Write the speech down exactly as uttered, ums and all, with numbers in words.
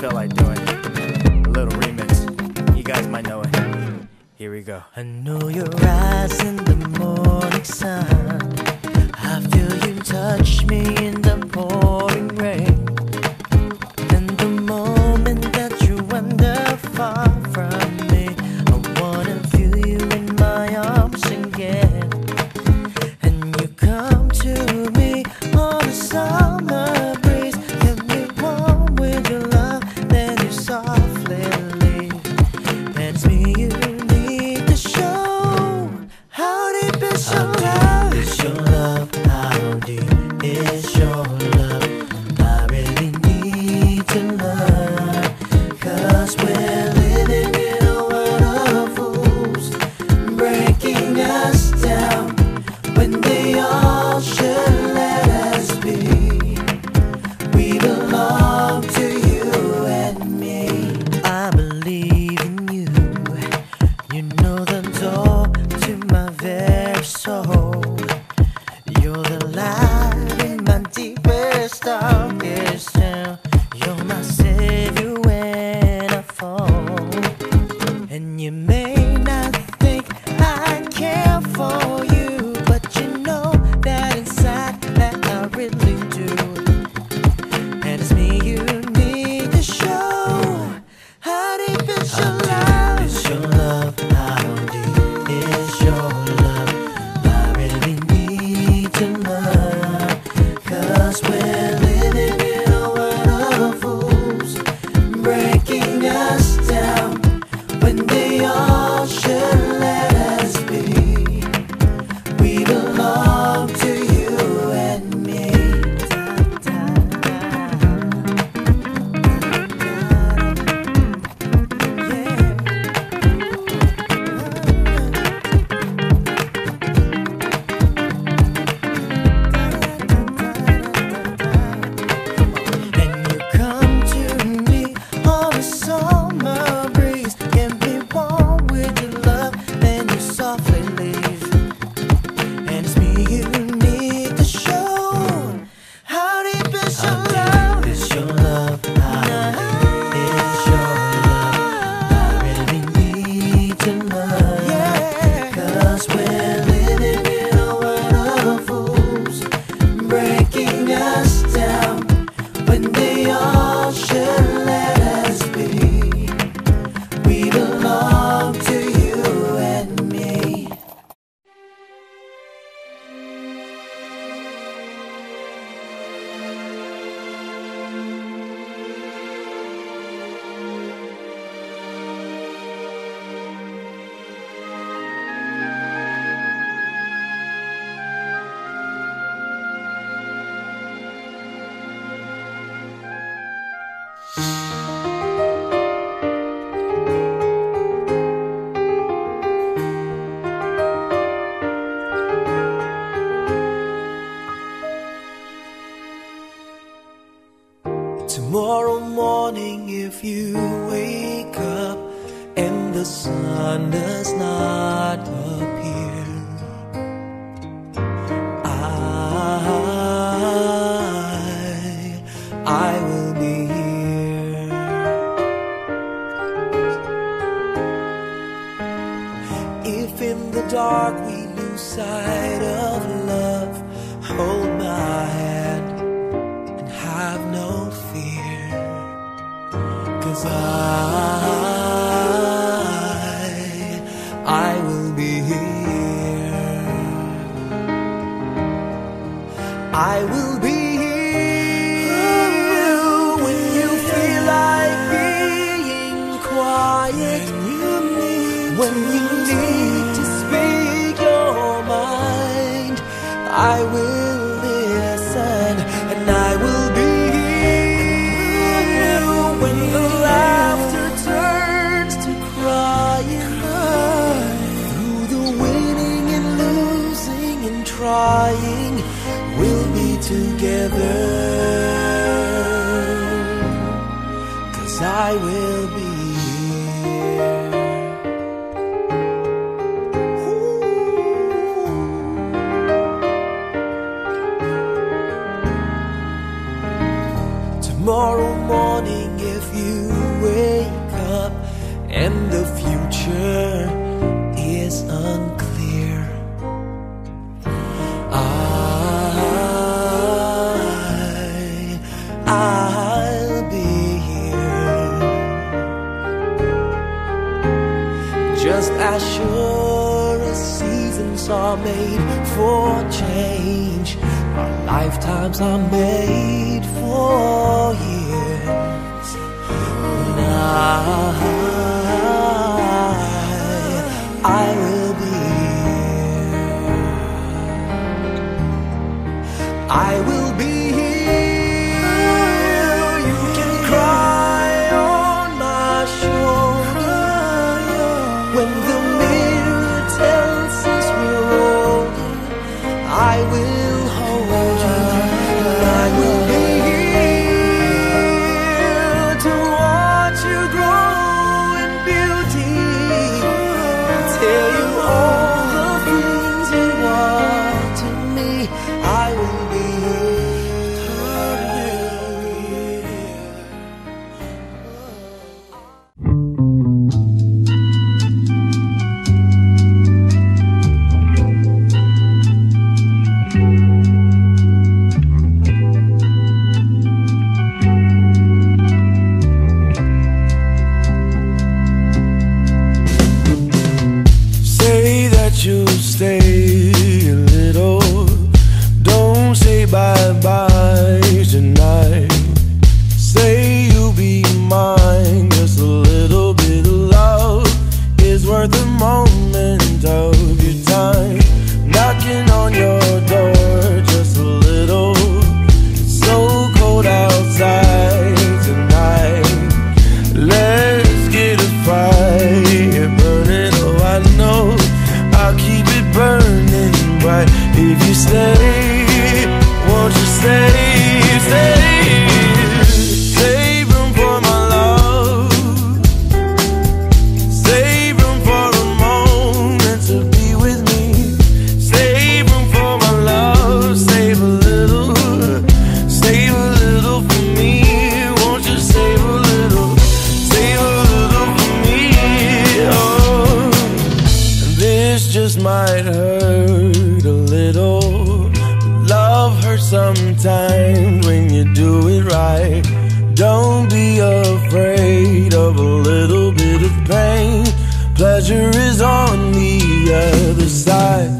felt like doing a little remix. You guys might know it. Here we go. I know your eyes in the morning sun. I feel you touch me in the pouring rain. And the moment that you wander far from me, I wanna feel you in my arms again. And you come to me on a summer breeze, get me warm with your love, then you softly leave. And it's me you need to show. How deep is your love? Is your love? How deep is your love? I really need to learn, 'cause we're living in a world of fools, breaking us down when they all should let us be. We belong to you and me. I believe in you. You know the door to my very soul. You're the light in my deepest, darkest town. You're my savior when I fall. And you may not think I care for you, but you know that inside that I really do. And it's me you need to show. How deep is your love? Is your love? How deep is your love? I really need to learn, 'cause we're living in a world of fools, breaking us down when they all should let us be. We belong to you and me. And you come to me on a summer breeze, get me warm with your love, then you softly leave. And it's me you need to show. How deep is your love? Is your love? How deep is your love? I really need to learn, 'cause we're living in a world of fools, breaking us down when they all should let us be. We belong to you and me. Tomorrow morning, if you wake up and the sun does not appear, I, I will be here. If in the dark we lose sight of love, hold my hand and have no fear, 'cause I, I will be here. I will be here when you feel like being quiet, when you need to speak your mind. I will listen and I will be here when the laughter turns to crying. Through the winning and losing and trying, we'll be together, 'cause I will be here. tomorrow morning if you wake up and the future is unclear. I, I'll be here, just as sure as seasons are made for change. Our lifetimes are made for years. And I, I will be here. I will be here. You can cry on my shoulder when the mirror tells us we're older. I will hold you, and I will be here to watch you grow in beauty, and tell you all the things you are to me. I will be you'll stay a little. Don't say bye-bye tonight. Say you'll be mine. Just a little bit of love is worth a moment of your time. Knocking on your door just a little. It's so cold outside tonight. Let's get a fire burning. Oh, I know I'll keep it burning bright if you stay. Won't you stay, stay? Save room for my love. Save room for a moment to be with me. Save room for my love. Save a little, save a little for me. Won't you save a little, save a little for me? Oh, this just might hurt a little. Love hurts sometimes when you do it right. Don't be afraid of a little bit of pain. Pleasure is on the other side.